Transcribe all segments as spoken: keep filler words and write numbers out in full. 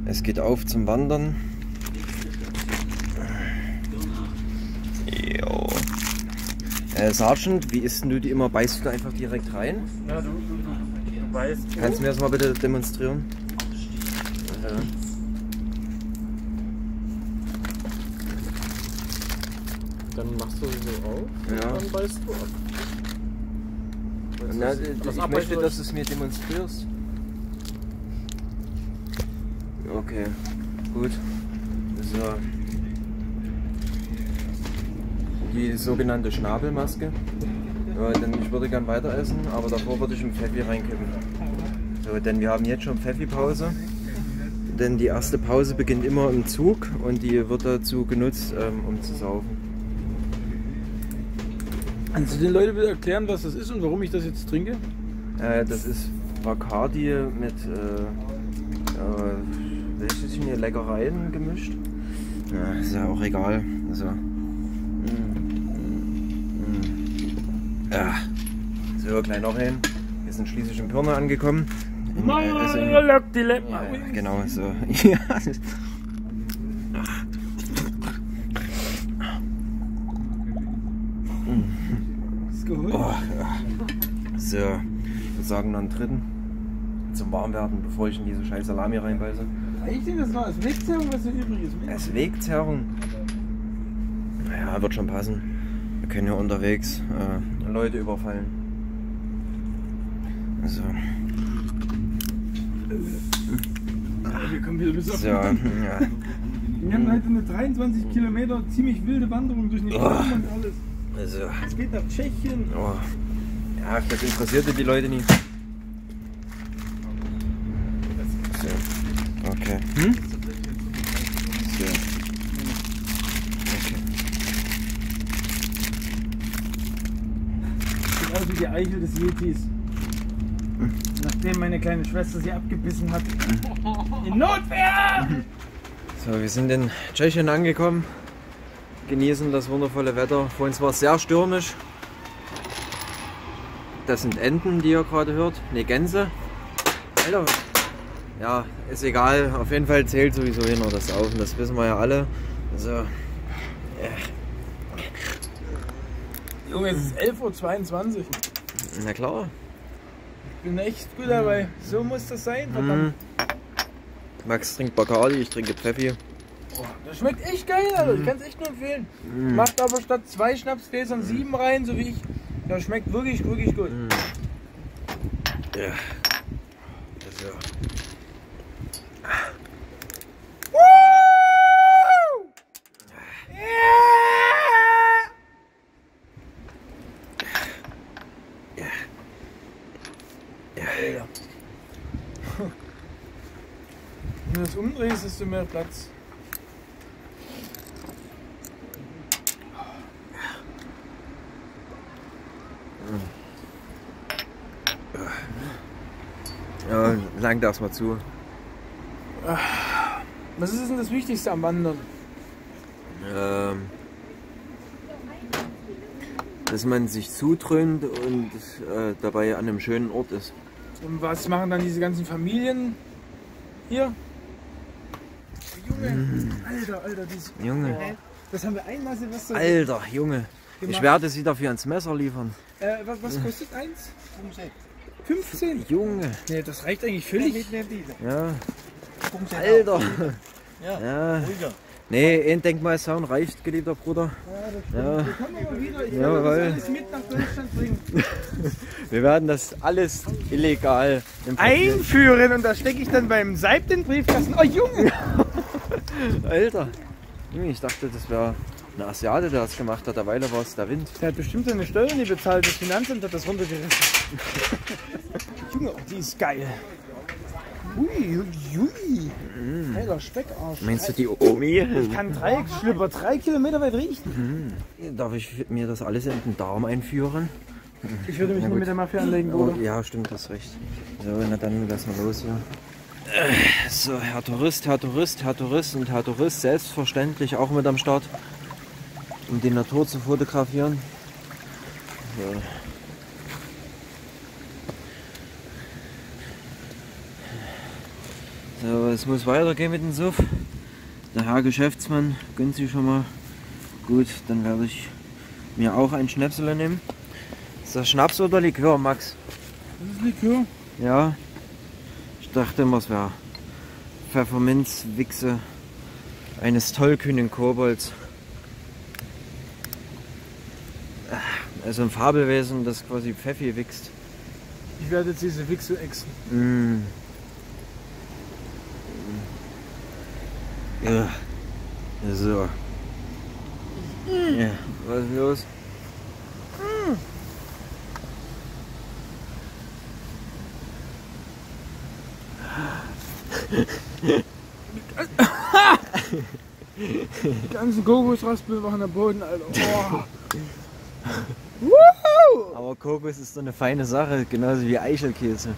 Es geht auf zum Wandern. Jo. Äh, Sergeant, wie isst du die immer? Beißt du da einfach direkt rein? Ja, du, du, du, du weißt. Kannst du mir das mal bitte demonstrieren? Ja. Dann machst du sie so auf Ja. und dann beißt du ab. Na, das, ich das ich möchte, dass du es mir demonstrierst. Okay, gut. So. Die sogenannte Schnabelmaske. Ja, denn ich würde gern weiter essen, aber davor würde ich ein Pfeffi reinkippen. So, denn wir haben jetzt schon Pfeffi-Pause. Denn die erste Pause beginnt immer im Zug und die wird dazu genutzt, ähm, um zu saufen. Kannst du den Leuten bitte erklären, was das ist und warum ich das jetzt trinke? Äh, das ist Bacardi mit äh, äh, welche sind hier Leckereien gemischt. Ja, ist ja auch egal. Also, mm, mm, mm. Ja. So, klein noch hin. Wir sind schließlich in Pirna angekommen. In, äh, also in, ja, genau so. Ja, das ist, ach. Oh, ja. So, ich würde sagen, noch einen dritten zum Warmwerden, bevor ich in diese scheiß Salami reinbeiße. Ich denke, das war als Wegzerrung, was hier übrig ist. Als Wegzerrung? Naja, wird schon passen. Wir können ja unterwegs äh, Leute überfallen. Also. Wir kommen wieder bis auf So, den Rand. ja. Wir haben heute eine dreiundzwanzig Kilometer ziemlich wilde Wanderung durch den Oh. Raum und alles. Also. Es geht nach Tschechien. Oh. Ja, das interessierte die Leute nie. So. Okay. Hm? So. Okay. Sieht aus wie die Eichel des Yetis. Nachdem meine kleine Schwester sie abgebissen hat. In Notwehr! So, wir sind in Tschechien angekommen. Genießen das wundervolle Wetter. Vor uns war es sehr stürmisch. Das sind Enten, die ihr gerade hört. Ne, Gänse. Alter. Ja, ist egal. Auf jeden Fall zählt sowieso hin oder das Saufen. Das wissen wir ja alle. Also, ja. Junge, es ist elf Uhr zweiundzwanzig. Na klar. Ich bin echt gut dabei. So muss das sein, verdammt. Mhm. Max trinkt Bacardi, ich trinke Pfeffi. Oh, das schmeckt echt geil, Alter. Ich kann es echt nur empfehlen. Mhm. Macht aber statt zwei Schnapsgläsern sieben rein, so wie ich. Das schmeckt wirklich, wirklich gut. Mhm. Ja. Das ja. Alter. Wenn du das umdrehst, hast du mehr Platz. Ja, lang darf's mal zu. Was ist denn das Wichtigste am Wandern? Ähm, dass man sich zutrönt und äh, dabei an einem schönen Ort ist. Und was machen dann diese ganzen Familien hier? Junge, Mhm. Alter, Alter, dieses, Junge. Oh, das haben wir einmal Silvester Alter, Junge. gemacht. Ich werde sie dafür ans Messer liefern. Äh, was, was kostet eins? fünfzehn? Junge. Nee, das reicht eigentlich völlig. Ja. Alter. Ja. Ja. Nee, ein Denkmalzaun reicht, geliebter Bruder. Ja. Wir kommen aber wieder. Ich Ja, werde weil- das alles mit nach Deutschland bringen. Wir werden das alles illegal importieren. Einführen und da stecke ich dann beim Seib den Briefkasten. Oh Junge! Alter. Junge, ich dachte, das wäre ein Asiate, der das gemacht hat. Derweil war es der Wind. Der hat bestimmt seine Steuern nicht bezahlt. Das Finanzamt hat das runtergerissen. Junge, die ist geil. Ui, ui, ui. Mm. Alter, Speckarsch. Meinst du die Omi? Ich kann drei Schlüpper drei Kilometer weit riechen. Darf ich mir das alles in den Darm einführen? Ich würde mich Na nur gut. mit der Mafia anlegen, Oh, Bruder. ja, stimmt, das recht. So, na dann lassen wir los hier. Äh, So, Herr Tourist, Herr Tourist, Herr Tourist und Herr Tourist, selbstverständlich auch mit am Start, um die Natur zu fotografieren. So. So, es muss weitergehen mit dem Suff. Der Herr Geschäftsmann gönnt sich schon mal. Gut, dann werde ich mir auch ein Schnäpsel nehmen. Ist das Schnaps oder Likör, Max? Das ist Likör. Ja. Ich dachte immer, es wäre Pfefferminzwichse eines tollkühnen Kobolds. Also ein Fabelwesen, das quasi Pfeffi wichst. Ich werde jetzt diese Wichse exen. Mm. Ja. So. Mm. Ja, was ist los? Mm. Die ganzen Kokosraspeln waren am Boden, Alter. Oh. Woo! Aber Kokos ist so eine feine Sache, genauso wie Eichelkäse.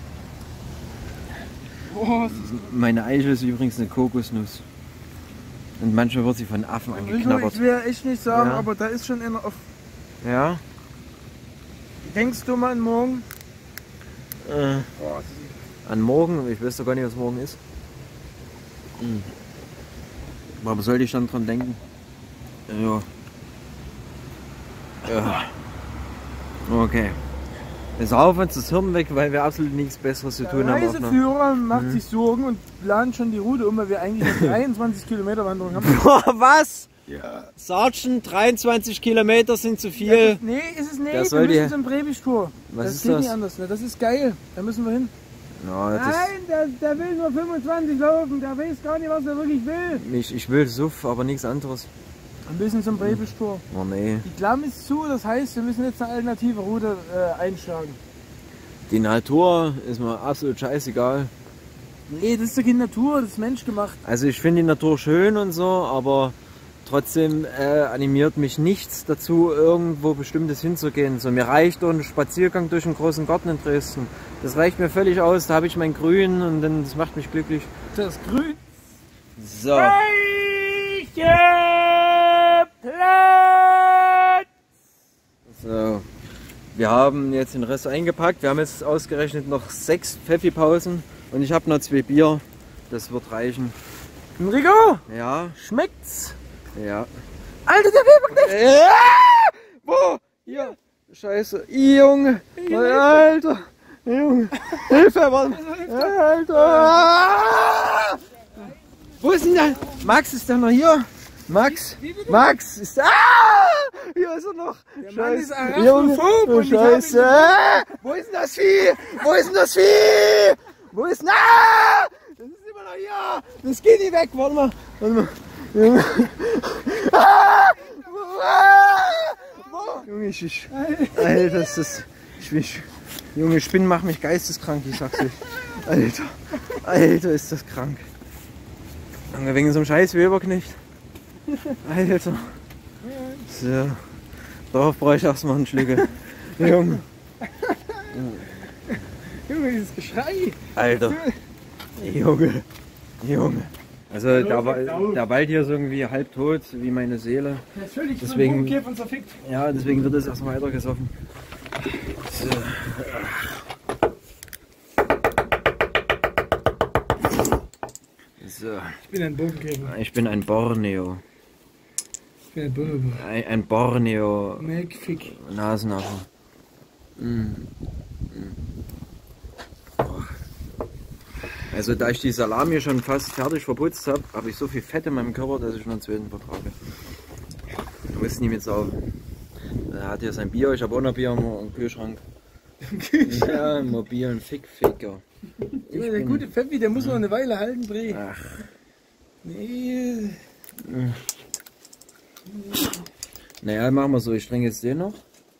Oh, das ist Meine Eichel ist übrigens eine Kokosnuss. Und manchmal wird sie von Affen angeknabbert. Ich will echt nicht sagen, Ja. aber da ist schon einer auf. Ja? Denkst du mal an morgen? Äh, Oh, das ist an morgen? Ich weiß doch gar nicht, was morgen ist. Hm. Aber sollte ich dann dran denken? Ja. Ja. Okay. Wir saufen uns das Hirn weg, weil wir absolut nichts Besseres zu Der tun haben. Ne? Reiseführer macht Mhm. sich Sorgen und plant schon die Route um, weil wir eigentlich eine dreiundzwanzig Kilometer Wanderung haben. Boah, was? Ja. Sergeant, dreiundzwanzig Kilometer sind zu Ja, viel. das, nee, ist es nicht. Der Wir soll müssen die- zum Brebisch-Tour. Was das ist geht das? nicht anders. Ne? Das ist geil. Da müssen wir hin. Ja, das Nein, der, der will nur fünfundzwanzig laufen. Der weiß gar nicht, was er wirklich will. ist, ich, ich will Suff, aber nichts anderes. Ein bisschen zum Brebisch-Tour. Oh nee. Die Klamm ist zu, das heißt, wir müssen jetzt eine alternative Route äh, einschlagen. Die Natur ist mir absolut scheißegal. Nee, das ist doch keine Natur, das ist menschgemacht. Also ich finde die Natur schön und so, aber trotzdem äh, animiert mich nichts dazu, irgendwo Bestimmtes hinzugehen. So, mir reicht doch ein Spaziergang durch einen großen Garten in Dresden. Das reicht mir völlig aus, da habe ich mein Grün und dann, das macht mich glücklich. Das Grün. So, Platz! so. Wir haben jetzt den Rest eingepackt. Wir haben jetzt ausgerechnet noch sechs Pfeffi-Pausen und ich habe noch zwei Bier. Das wird reichen. Enrico, Ja, schmeckt's? ja. Alter, der Weberknecht! Ja! Wo? Hier. Scheiße. Junge. Alter. Junge. Hilfe, Mann. Alter. Wo ist denn der? Max, ist der noch hier? Max? Max ist da. Ah! Hier ist er noch. Der Mann ist Junge. arachnophob Oh, und ich hab ihn Scheiße. Ah! Wo ist denn das Vieh? Wo ist denn das Vieh? Wo ist denn? Ah! Das ist immer noch hier. Das geht nicht weg. Warte mal. Warte mal. Junge. Ah! Ah! Wo? Junge, ich, ich, Alter, ist das. Ich, ich, Junge, Spinnen machen mich geisteskrank, ich sag's euch. Alter, Alter, ist das krank. Junge, wegen so einem scheiß Weberknecht. Alter. So. Darauf brauche ich erstmal einen Schlücke. Junge. Junge, dieses Geschrei. Alter. Junge. Junge. Also der, Wa- der Wald hier ist irgendwie halb tot, wie meine Seele. Der ist völlig Deswegen- von Bodenkäfern zerfickt. Ja, deswegen wird es erstmal weiter gesoffen. So. So. Ich bin ein Bodenkäfer. Ich bin ein Borneo. Ich bin ein Bonobo. Ein, ein Borneo Melkfick. Nasenaffe. Mm. Mm. Oh. Also da ich die Salami schon fast fertig verputzt habe, habe ich so viel Fett in meinem Körper, dass ich noch einen zweiten vertrage. Du musst nicht mit saufen. Er hat hier sein Bier, ich habe auch noch Bier im, im Kühlschrank. Ja, im mobilen Fickficker. Junge, der gute Pfeffi, der muss noch eine Weile halten, Bre. Ach. Nee. Naja, machen wir so, ich trinke jetzt den noch.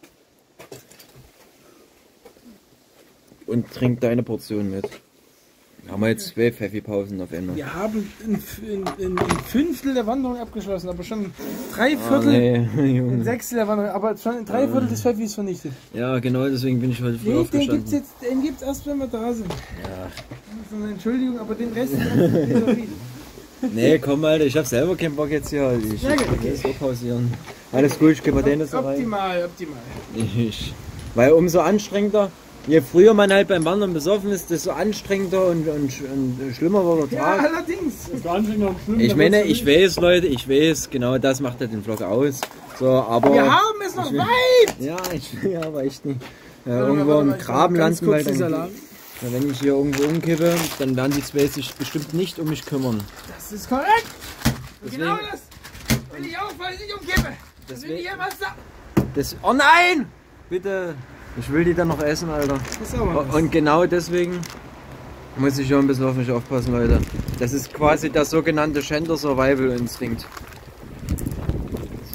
Und trink deine Portion mit. Haben wir jetzt zwei Pfeffi-Pausen auf einmal. Wir haben ein, ein, ein, ein Fünftel der Wanderung abgeschlossen, aber schon drei Ah, Viertel, nee, ein Junge. Sechstel der Wanderung, aber schon ein Dreiviertel des Pfeffis vernichtet. Ja, genau, deswegen bin ich heute früh Nee, den aufgestanden. gibt's jetzt, den gibt's erst, wenn wir da sind. Ja. Also, Entschuldigung, aber den Rest ist Nee, komm Alter, ich hab selber keinen Bock jetzt hier. Ich Ja, will okay. das so pausieren. Alles gut, ich gebe mir den jetzt noch rein. optimal, optimal. Ich, weil umso anstrengender, je früher man halt beim Wandern besoffen ist, desto anstrengender und, und, und schlimmer wird der Ja, Tag. allerdings. Das ist anstrengend und schlimm. Ich meine, ich weiß, Leute, ich weiß, genau das macht ja den Vlog aus. So, aber Wir haben es noch will, weit! Ja, ich will aber echt nicht äh, Warte irgendwo mal, im warte mal, Graben ganz landen, weil kurz dann, die Salat. ja, wenn ich hier irgendwo umkippe, dann werden die zwei sich bestimmt nicht um mich kümmern. Das ist korrekt! Deswegen, Genau das will ich auch, weil ich nicht umkippe. Das will Deswegen- ich hier was sagen. das, oh nein! Bitte! Ich will die dann noch essen, Alter. Das ist aber was. Und genau deswegen muss ich schon ein bisschen auf mich aufpassen, Leute. Das ist quasi der sogenannte Gender Survival Instinct. So.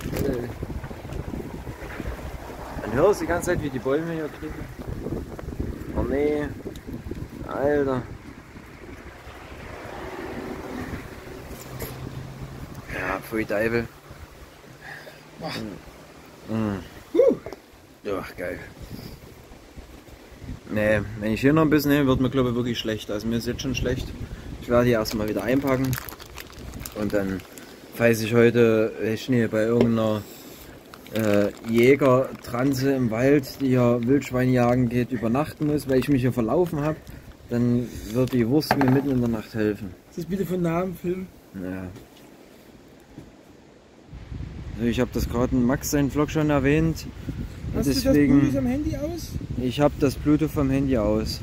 Man hört die ganze Zeit, wie die Bäume hier kriegen. Oh nee. Alter. Ja, pfui Teufel. Mhm. Ach, geil. Nee, wenn ich hier noch ein bisschen nehme, wird mir glaube ich wirklich schlecht. Also mir ist jetzt schon schlecht. Ich werde die erstmal wieder einpacken. Und dann, falls ich heute, ich nicht, bei irgendeiner äh, Jägertranse im Wald, die ja Wildschwein jagen geht, übernachten muss, weil ich mich hier verlaufen habe, dann wird die Wurst mir mitten in der Nacht helfen. Ist das bitte von Namen Film? Ja. Also ich habe das gerade in Max seinen Vlog schon erwähnt. Hast Deswegen, du das Bluetooth am Handy aus? ich habe das Bluetooth vom Handy aus.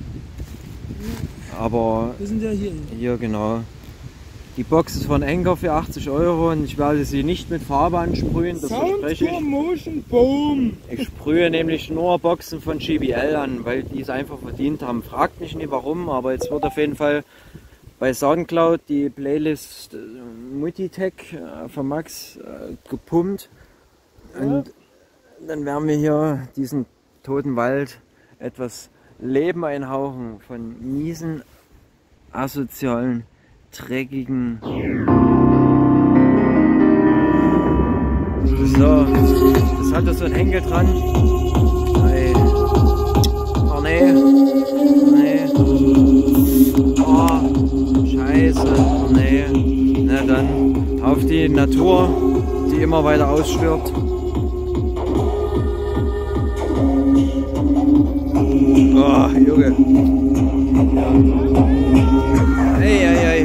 Aber Wir sind ja hier. hier genau. Die Box ist von Anker für achtzig Euro und ich werde sie nicht mit Farbe ansprühen, das verspreche Sound ich. Motion Boom! Ich sprühe nämlich nur Boxen von G B L an, weil die es einfach verdient haben. Fragt mich nicht warum, aber jetzt wird auf jeden Fall bei Soundcloud die Playlist äh, Multitech äh, von Max äh, gepumpt. Und dann werden wir hier diesen toten Wald etwas Leben einhauchen von miesen, asozialen, dreckigen. So, das hat da so ein Henkel dran. Hey. Oh nee. Nee. Oh, scheiße. Oh nee. Na dann auf die Natur, die immer weiter ausstirbt. Oh, Junge. Hey, hey, hey.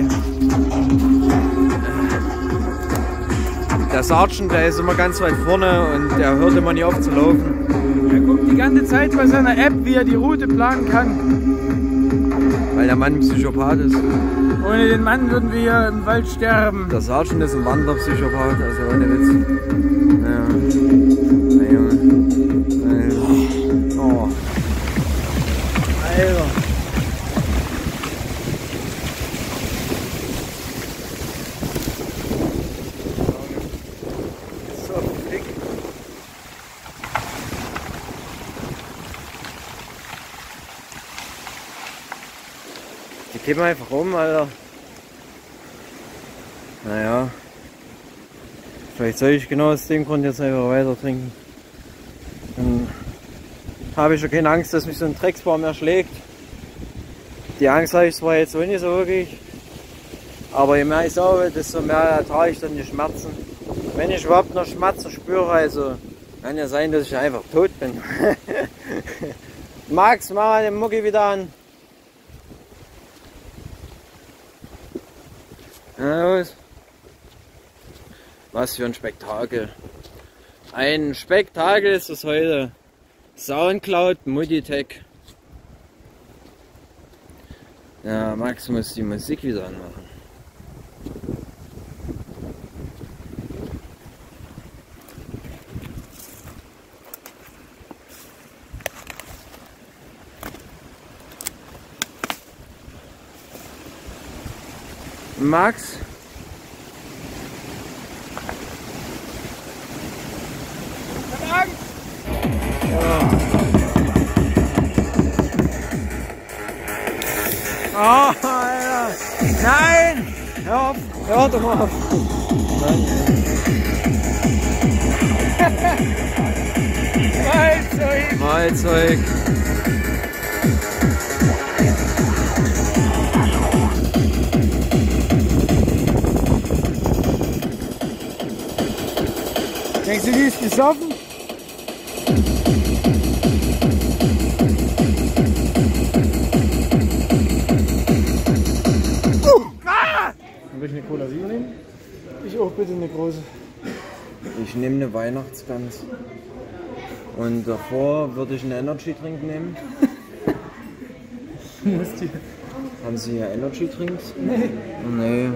Der Sergeant, der ist immer ganz weit vorne und der hört immer nie auf zu laufen. Er guckt die ganze Zeit bei seiner App, wie er die Route planen kann. Weil der Mann ein Psychopath ist. Ohne den Mann würden wir hier im Wald sterben. Der Sergeant ist ein Wanderpsychopath, also ohne Witz. Ja. Na Junge. Ja. Oh. Alter. So dick. Die kippen einfach rum, Alter. Naja. Vielleicht soll ich genau aus dem Grund jetzt einfach weiter trinken. Dann habe ich schon keine Angst, dass mich so ein Drecksbaum erschlägt. Die Angst habe ich zwar jetzt auch nicht so wirklich. Aber je mehr ich sauge, desto mehr ertrage ich dann die Schmerzen. Wenn ich überhaupt noch Schmerzen spüre, also kann ja sein, dass ich einfach tot bin. Max, mach mal den Mucki wieder an. Na los. Was für ein Spektakel. Ein Spektakel ist es heute. Soundcloud Multitech. Ja, Max muss die Musik wieder anmachen. Max? Oh, Alter. Nein! Hör auf! Hör doch mal auf! Mahlzeug! Mahlzeug! Denkst du, die ist besoffen? Dann will ich eine Cola Zero nehmen. Ich auch bitte eine große. Ich nehme eine Weihnachtsgans. Und davor würde ich einen Energy-Trink nehmen. Haben Sie hier Energy-Trinks? Nee. Nee.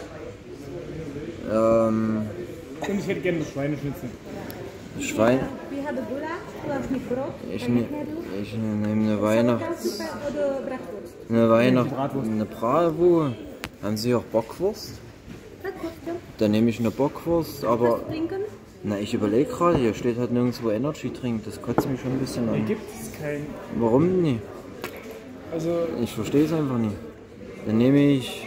Ähm, Und ich hätte gerne das Schweineschnitzel. Schwein. Wir haben Gulasch, du hast mit Brot. Ich, ne, ich nehme eine Weihnachts... Oder Bratwurst. Eine Weihnacht... Nee, Bratwurst. Eine Bratwurst. Haben Sie auch Bockwurst? Bratwurst, ja. Dann nehme ich eine Bockwurst, aber... Was trinken? Na, ich überlege gerade, hier steht halt nirgendwo Energy-Trink. Das kotzt mich schon ein bisschen Hier an. gibt es keinen. Warum nicht? Also, Ich verstehe es einfach nicht. Dann nehme ich...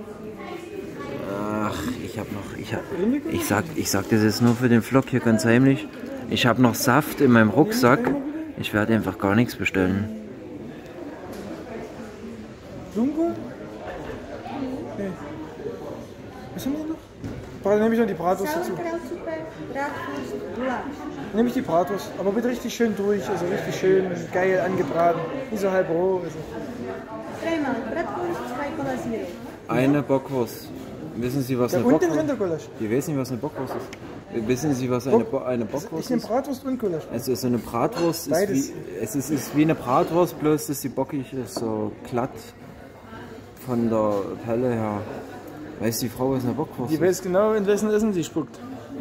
Ach, ich habe noch... Ich, hab, ich, sag, ich sag das jetzt nur für den Vlog hier ganz heimlich. Ich habe noch Saft in meinem Rucksack. Ich werde einfach gar nichts bestellen. Blumenkohl? Nee. Was haben wir noch? Dann nehme ich noch die Bratwurst dazu. Sauerkrautsuppe, Bratwurst, Gulasch. Nehme ich die Bratwurst, aber bitte richtig schön durch, also richtig schön, geil angebraten. Nicht so halb roh. Also. Dreimal Bratwurst, zwei Cola Zero. Eine Bockwurst. Wissen Sie, was Ja, eine und den Bockwurst ist? Rindergulasch. Die wissen nicht, was eine Bockwurst ist. Wissen Sie, was eine, Bo eine Ich Bockwurst nehme ist? Bratwurst und Gulasch. Also so eine Bratwurst ist Beides. wie, es ist, ist wie eine Bratwurst, bloß dass sie bockig ist, so glatt von der Pelle her. Weiß die Frau, was eine Bockwurst Die ist? weiß genau, in wessen Essen sie spuckt.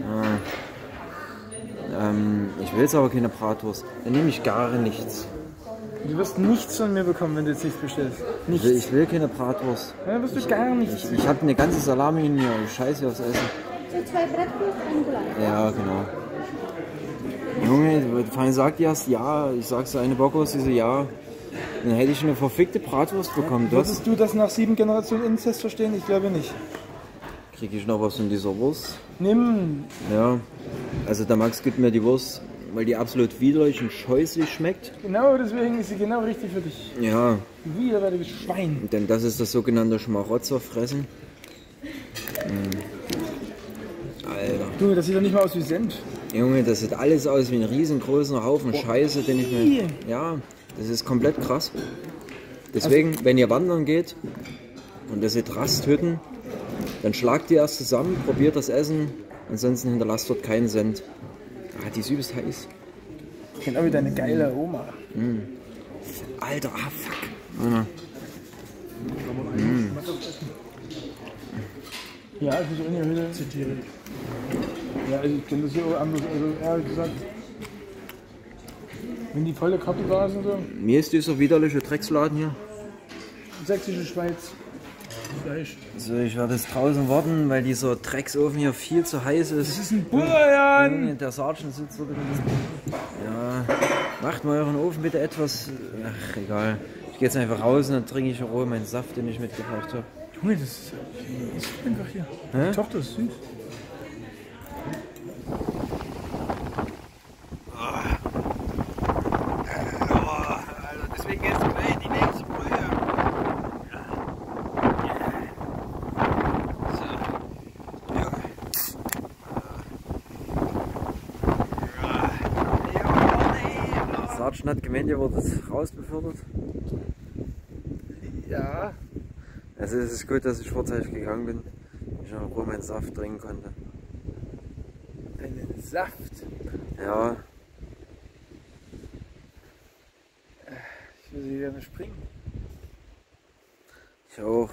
Ähm, ich will jetzt aber keine Bratwurst. Dann nehme ich gar nichts. Du wirst nichts von mir bekommen, wenn du jetzt nichts bestellst. Ich Nichts. will, ich will keine Bratwurst. Ja, dann wirst du gar nichts. Ich, ich habe eine ganze Salami in mir. Ich scheiße aufs Essen. So zwei Bratwurst, ein Gulasch. Ja, genau. Junge, vorhin sagt die erst ja. Ich sag so eine Bockwurst, die so ja. Dann hätte ich eine verfickte Bratwurst bekommen. Das Würdest du das nach sieben Generationen Inzest verstehen? Ich glaube nicht. kriege ich noch was von dieser Wurst. Nimm. Ja. Also der Max gibt mir die Wurst, weil die absolut widerlich und scheußlich schmeckt. Genau deswegen ist sie genau richtig für dich. Ja. Widerwärtiges Schwein. Denn das ist das sogenannte Schmarotzerfressen. Mhm. Alter. Du, das sieht doch nicht mal aus wie Senf. Junge, das sieht alles aus wie ein riesengroßer Haufen Scheiße, den ich mir... Ja, das ist komplett krass. Deswegen, wenn ihr wandern geht und das seht Rasthütten, dann schlagt die erst zusammen, probiert das Essen, ansonsten hinterlasst dort keinen Cent. Ah, die ist übelst heiß. Genau wie deine geile Oma. Alter, ah fuck. Warte. Ja, es ist in der Höhle. Zitiere. Ja, also ich kenne das hier auch anders. Also ehrlich gesagt, wenn die volle Karte da ist und so. Mir ist dieser widerliche Drecksladen hier. Sächsische Schweiz. Fleisch. Also ich werde jetzt draußen warten, weil dieser Drecksofen hier viel zu heiß ist. Das ist ein Bullerjan! Junge, der Sergeant sitzt dort. Ja, macht mal euren Ofen bitte etwas. Ach, egal. Ich gehe jetzt einfach raus und dann trinke ich in Ruhe meinen Saft, den ich mitgebracht habe. Junge, das ist, das ist einfach hier. Hä? Die Tochter ist süß. Deswegen jetzt gleich die nächste Folge. Sergeant hat gemeint, ihr wurdet rausbefördert. Ja. Also es ist gut, dass ich vorzeitig gegangen bin. Ich noch in Ruhe meinen Saft trinken konnte. Einen Saft. Ja, Ich würde sie gerne springen. ich auch.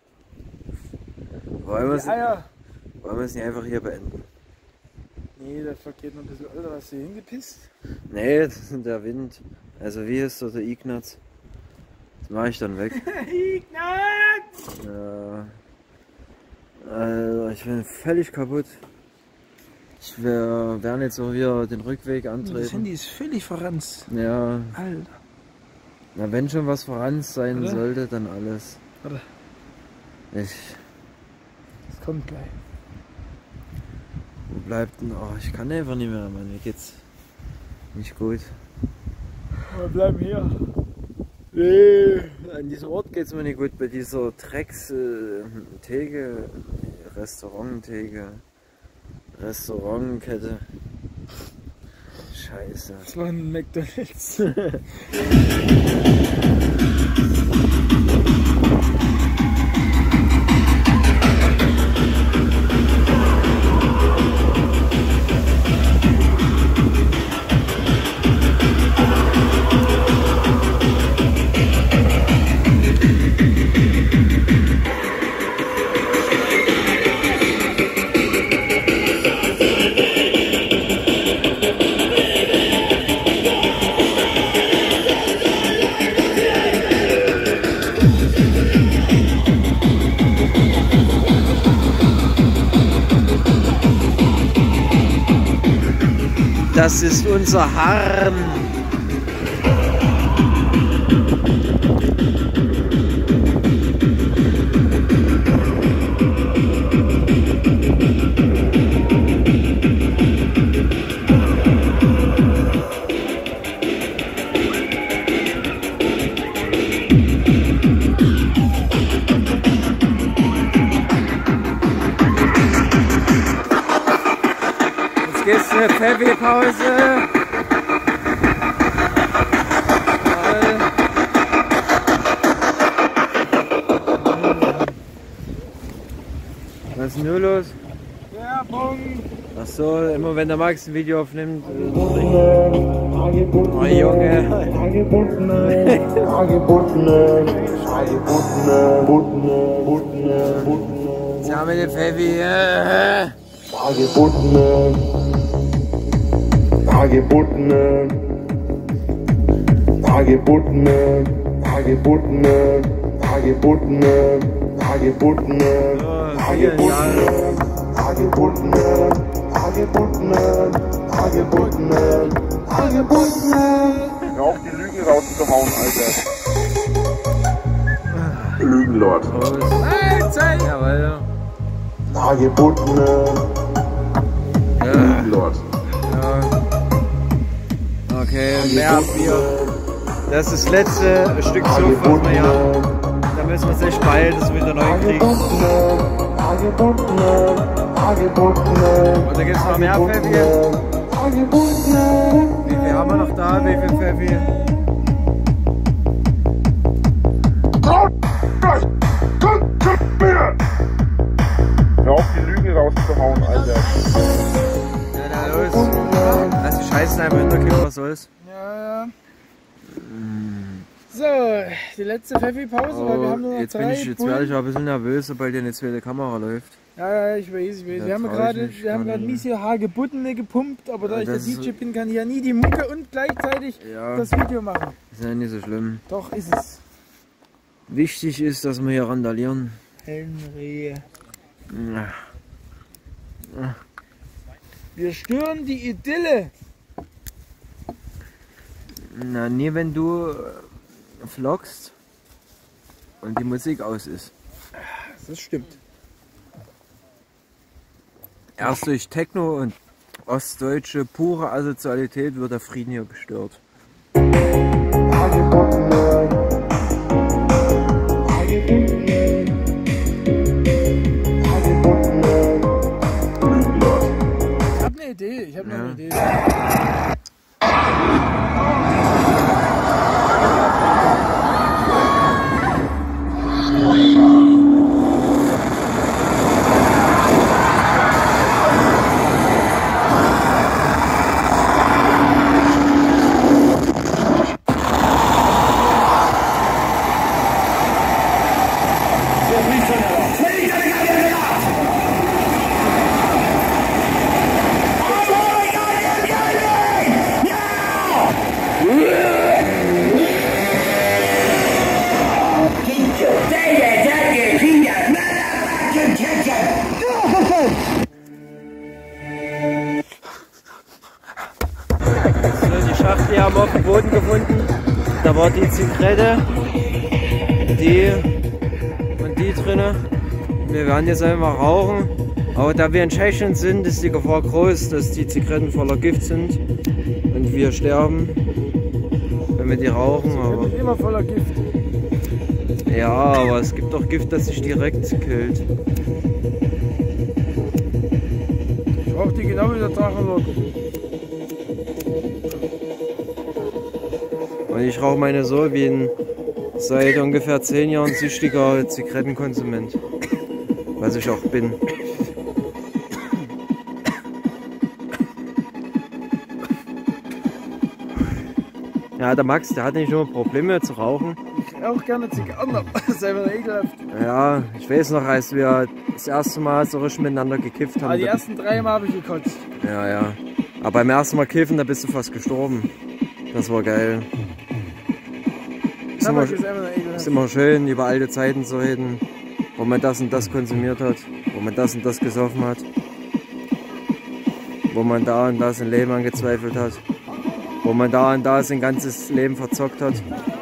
Wollen wir es Die Eier. wollen wir es nicht einfach hier beenden? Nee, das verkehrt noch ein bisschen. Alter, hast du hier hingepisst? Nee, das ist der Wind. Also wie ist so der Ignaz? Das mache ich dann weg. Ignaz! Ja. Alter, ich bin völlig kaputt. Ich wär, werden jetzt auch wieder den Rückweg Das antreten. Handy ist völlig verranzt. Ja, Alter. na wenn schon was voran sein Oder? sollte, dann alles. Warte, Ich, es kommt gleich. wo bleibt denn? Oh, ich kann einfach nicht mehr, Mann. Mir geht's nicht gut. Wir bleiben hier. Nee. An diesem Ort geht's mir nicht gut. Bei dieser Drecks-Theke, Restaurant-Theke, Restaurantkette. Scheiße. Das war ein McDonalds. Das ist unser Harm. Jetzt eine Pfeffi-Pause. Was ist denn nur los? Werbung! Ach so, immer wenn der Max ein Video aufnimmt. Oh Junge! Jetzt haben wir den Pfeffi. Hagebutten, Hagebutten, Hagebutten, Hagebutten, Hagebutten, Hagebutten, Hagebutten, Hagebutten, Hagebutten, Hagebutten, Hagebutten. Hör auf, die Lügen rauszuhauen, Alter. Lügenlord. Mahlzeit! Jawohl. Hagebutten. Lügenlord. Ja. Okay, mehr Bier. Das ist das letzte Stück Suff, was wir hier. Da müssen wir uns echt beeilen, dass wir wieder neu kriegen. Und da gibt es noch mehr Pfeffi. Wie viel haben wir noch da? Wie viel Pfeffi? Hör auf, die Lügen rauszuhauen, Alter. Ja, na los. Lass die Scheiße einfach hinterkriegen, was soll's. Ja, ja. So, die letzte Pfeffi-Pause, Oh, weil wir haben nur noch jetzt drei bin ich, jetzt Bullen. werde ich auch ein bisschen nervös, sobald die jetzt wieder die Kamera läuft. Ja, ja, ich weiß, ich weiß. Da Wir haben trau ich gerade mich wir haben gar gerade nicht. mies hier Hagebuttene gepumpt, aber da Ja, ich der das D ist- J bin, kann ich ja nie die Mucke und gleichzeitig Ja. das Video machen. Ist ja nicht so schlimm. Doch, ist es. Wichtig ist, dass wir hier randalieren. Henry. Ja. Wir stören die Idylle. Na, nie wenn du äh, vloggst und die Musik aus ist. Das stimmt. Erst durch Techno und ostdeutsche pure Asozialität wird der Frieden hier gestört. Ich habe eine Idee, ich habe noch Ja. eine Idee. So, die Schachtel haben wir auf dem Boden gefunden. Da war die Zigarette, die und die drinne. Wir werden jetzt einfach rauchen. Aber da wir in Tschechien sind, ist die Gefahr groß, dass die Zigaretten voller Gift sind und wir sterben, wenn wir die rauchen. Ich Aber bin immer voller Gift. ja, aber es gibt auch Gift, das sich direkt killt. Ich brauche die genau wie der Drachenlok. Und ich rauche meine so wie ein seit ungefähr zehn Jahren süchtiger Zigarettenkonsument. Was ich auch bin. Ja, der Max, der hat nicht nur Probleme zu rauchen. Ich rauche gerne Zigarren, aber das ist einfach ekelhaft. Ja, ich weiß noch, als wir das erste Mal so richtig miteinander gekifft Aber haben. die ersten drei Mal habe ich gekotzt. Ja, ja. Aber beim ersten Mal kiffen, da bist du fast gestorben. Das war geil. Ist immer, Tabak ist einfach ekelhaft. ist immer schön, über alte Zeiten zu reden, wo man das und das konsumiert hat, wo man das und das gesoffen hat. wo man da und da sein Leben angezweifelt hat, wo man da und da sein ganzes Leben verzockt hat.